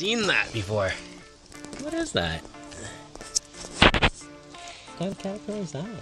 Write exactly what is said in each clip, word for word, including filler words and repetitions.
seen that before. What is that? What kind of caterpillar is that?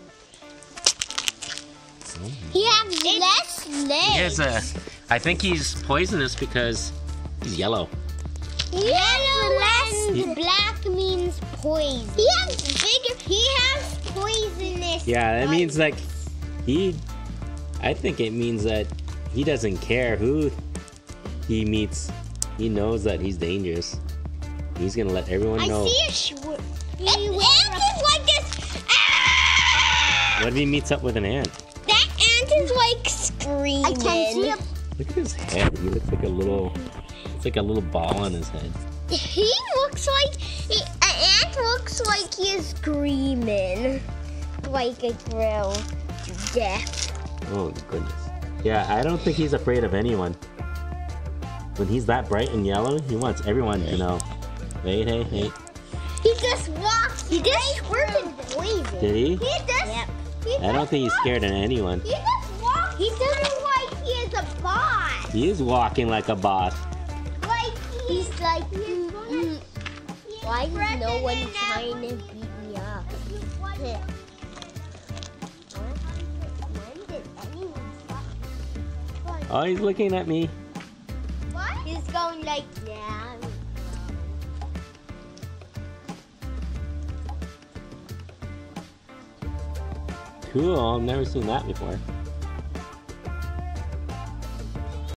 Oh. He has less legs. He has a. I think he's poisonous because he's yellow. Yellow and He- black means poison. He has bigger. He has poisonous. Yeah, that bites. means like he. I think it means that he doesn't care who he meets. He knows that he's dangerous. He's gonna let everyone know. I see a short. It, ant is like this. Ah! What if he meets up with an ant? That ant is like screaming. I can see a Look at his head. He looks like a little. It's like a little ball on his head. He looks like he, an ant looks like he is screaming, like a grill death. Oh goodness. Yeah, I don't think he's afraid of anyone. When he's that bright and yellow, he wants everyone to know. Hey, hey, hey. He just walks. He just squirted poison. Did he? He just. Yep. He I don't just think he's walks. scared of anyone. He just walks. He doesn't like he is a boss. He is walking like a boss. Like he's, he's like. Mm, mm. Why is no one trying to beat me up? Yeah. Oh, he's looking at me. What? He's going like that. Cool. I've never seen that before.